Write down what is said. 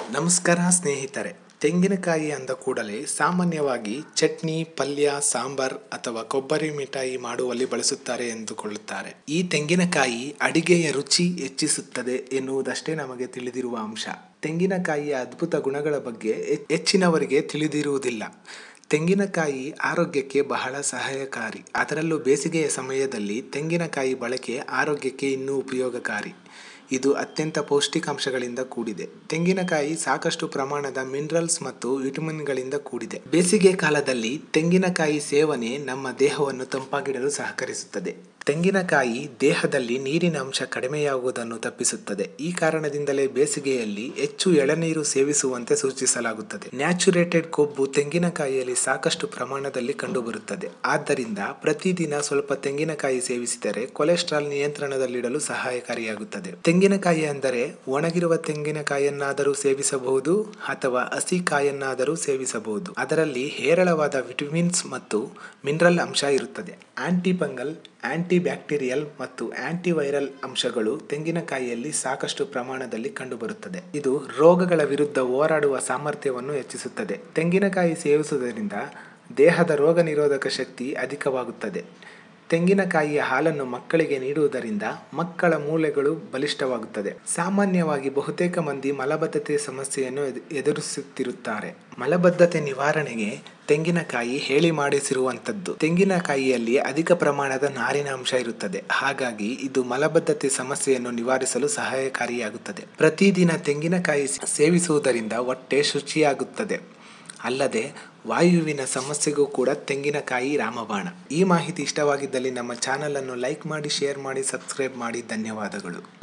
ನಮಸ್ಕಾರ ಸ್ನೇಹಿತರೆ. ತೆಂಗಿನಕಾಯಿ ಅಂದ ಕೂಡಲೇ ಸಾಮಾನ್ಯವಾಗಿ ಚಟ್ನಿ, ಪಲ್ಯ, ಸಾಂಬಾರ್ ಅಥವಾ ಕೊಬ್ಬರಿ ಮಿಠಾಯಿ ಮಾಡುವಲ್ಲಿ ಬಳಸುತ್ತಾರೆ ಎಂದುಕೊಳ್ಳುತ್ತಾರೆ. ಈ ತೆಂಗಿನಕಾಯಿ ಅಡಿಗೆಯ ರುಚಿ ಹೆಚ್ಚಿಸುತ್ತದೆ ಎನ್ನುವುದಷ್ಟೇ ನಮಗೆ ತಿಳಿದಿರುವ ಅಂಶ. ತೆಂಗಿನಕಾಯಿಯ ಅದ್ಭುತ ಗುಣಗಳ ಬಗ್ಗೆ ಹೆಚ್ಚಿನವರಿಗೆ ತಿಳಿದಿರುವುದಿಲ್ಲ. ತೆಂಗಿನಕಾಯಿ ಆರೋಗ್ಯಕ್ಕೆ ಬಹಳ ಸಹಾಯಕಾರಿ. ಅದರಲ್ಲೂ ಬೇಸಿಗೆಯ ಸಮಯದಲ್ಲಿ ತೆಂಗಿನಕಾಯಿ ಬಳಕೆ ಆರೋಗ್ಯಕ್ಕೆ ಇನ್ನೂ ಉಪಯೋಗಕಾರಿ. ಇದು ಅತ್ಯಂತ ಪೌಷ್ಟಿಕಾಂಶಗಳಿಂದ ಕೂಡಿದೆ. ತೆಂಗಿನಕಾಯಿ ಸಾಕಷ್ಟು ಪ್ರಮಾಣದ ಮಿನರಲ್ಸ್ ಮತ್ತು ವಿಟಮಿನ್ಗಳಿಂದ ಕೂಡಿದೆ. ಬೇಸಿಗೆ ಕಾಲದಲ್ಲಿ ತೆಂಗಿನಕಾಯಿ ಸೇವನೆ ನಮ್ಮ ದೇಹವನ್ನು ತಂಪಾಗಿಡಲು ಸಹಕರಿಸುತ್ತದೆ. ತೆಂಗಿನಕಾಯಿ ದೇಹದಲ್ಲಿ ನೀರಿನ ಅಂಶ ಕಡಿಮೆಯಾಗುವುದನ್ನು ತಪ್ಪಿಸುತ್ತದೆ. ಈ ಕಾರಣದಿಂದಲೇ ಬೇಸಿಗೆಯಲ್ಲಿ ಹೆಚ್ಚು ಎಳನೀರು ಸೇವಿಸುವಂತೆ ಸೂಚಿಸಲಾಗುತ್ತದೆ. ನ್ಯಾಚುರೇಟೆಡ್ ಕೊಬ್ಬು ತೆಂಗಿನಕಾಯಿಯಲ್ಲಿ ಸಾಕಷ್ಟು ಪ್ರಮಾಣದಲ್ಲಿ ಕಂಡುಬರುತ್ತದೆ. ಆದ್ದರಿಂದ ಪ್ರತಿದಿನ ಸ್ವಲ್ಪ ತೆಂಗಿನಕಾಯಿ ಸೇವಿಸಿದರೆ ಕೊಲೆಸ್ಟ್ರಾಲ್ ನಿಯಂತ್ರಣದಲ್ಲಿಡಲು ಸಹಾಯಕಾರಿಯಾಗುತ್ತದೆ. ತೆಂಗಿನಕಾಯಿ ಅಂದರೆ ಒಣಗಿರುವ ತೆಂಗಿನಕಾಯಿಯನ್ನಾದರೂ ಸೇವಿಸಬಹುದು ಅಥವಾ ಹಸಿ ಕಾಯನ್ನಾದರೂ ಸೇವಿಸಬಹುದು. ಅದರಲ್ಲಿ ಹೇರಳವಾದ ವಿಟಮಿನ್ಸ್ ಮತ್ತು ಮಿನರಲ್ ಅಂಶ ಇರುತ್ತದೆ. ಆಂಟಿ ಫಂಗಲ್, ಆಂಟಿ ಬ್ಯಾಕ್ಟೀರಿಯಲ್ ಮತ್ತು ಆಂಟಿವೈರಲ್ ಅಂಶಗಳು ತೆಂಗಿನಕಾಯಿಯಲ್ಲಿ ಸಾಕಷ್ಟು ಪ್ರಮಾಣದಲ್ಲಿ ಕಂಡುಬರುತ್ತದೆ. ಇದು ರೋಗಗಳ ವಿರುದ್ಧ ಹೋರಾಡುವ ಸಾಮರ್ಥ್ಯವನ್ನು ಹೆಚ್ಚಿಸುತ್ತದೆ. ತೆಂಗಿನಕಾಯಿ ಸೇವಿಸುವುದರಿಂದ ದೇಹದ ರೋಗ ನಿರೋಧಕ ಶಕ್ತಿ ಅಧಿಕವಾಗುತ್ತದೆ. ತೆಂಗಿನಕಾಯಿಯ ಹಾಲನ್ನು ಮಕ್ಕಳಿಗೆ ನೀಡುವುದರಿಂದ ಮಕ್ಕಳ ಮೂಳೆಗಳು ಬಲಿಷ್ಠವಾಗುತ್ತದೆ. ಸಾಮಾನ್ಯವಾಗಿ ಬಹುತೇಕ ಮಂದಿ ಮಲಬದ್ಧತೆ ಸಮಸ್ಯೆಯನ್ನು ಎದುರಿಸುತ್ತಿರುತ್ತಾರೆ. ಮಲಬದ್ಧತೆ ನಿವಾರಣೆಗೆ ತೆಂಗಿನಕಾಯಿ ಹೇಳಿ ಮಾಡಿಸಿರುವಂಥದ್ದು. ತೆಂಗಿನಕಾಯಿಯಲ್ಲಿ ಅಧಿಕ ಪ್ರಮಾಣದ ನಾರಿನ ಅಂಶ ಇರುತ್ತದೆ. ಹಾಗಾಗಿ ಇದು ಮಲಬದ್ಧತೆ ಸಮಸ್ಯೆಯನ್ನು ನಿವಾರಿಸಲು ಸಹಾಯಕಾರಿಯಾಗುತ್ತದೆ. ಪ್ರತಿದಿನ ತೆಂಗಿನಕಾಯಿ ಸೇವಿಸುವುದರಿಂದ ಹೊಟ್ಟೆ ಶುಚಿಯಾಗುತ್ತದೆ. ಅಲ್ಲದೆ ವಾಯುವಿನ ಸಮಸ್ಯೆಗೂ ಕೂಡ ತೆಂಗಿನಕಾಯಿ ರಾಮಬಾಣ. ಈ ಮಾಹಿತಿ ಇಷ್ಟವಾಗಿದ್ದಲ್ಲಿ ನಮ್ಮ ಚಾನಲನ್ನು ಲೈಕ್ ಮಾಡಿ, ಶೇರ್ ಮಾಡಿ, ಸಬ್ಸ್ಕ್ರೈಬ್ ಮಾಡಿ. ಧನ್ಯವಾದಗಳು.